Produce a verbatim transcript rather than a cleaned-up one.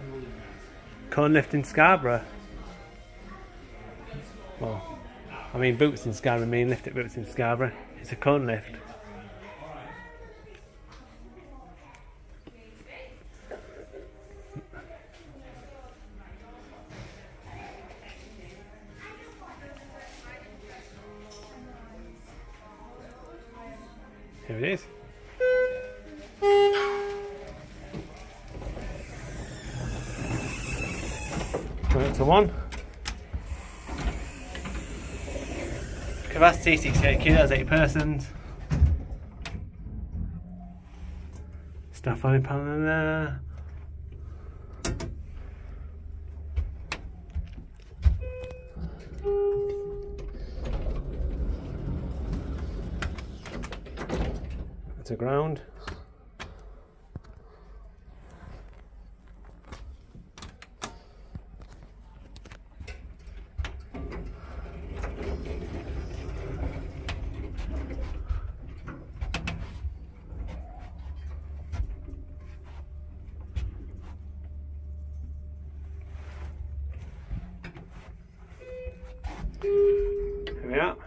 KONE lift in Scarborough. Well, I mean boots in Scarborough, I mean lift at boots in Scarborough. It's a KONE lift. Here it is. Going up to one. Capacity sixty-eight kilos, eight persons. Stuff on panel there. To ground. Here we are.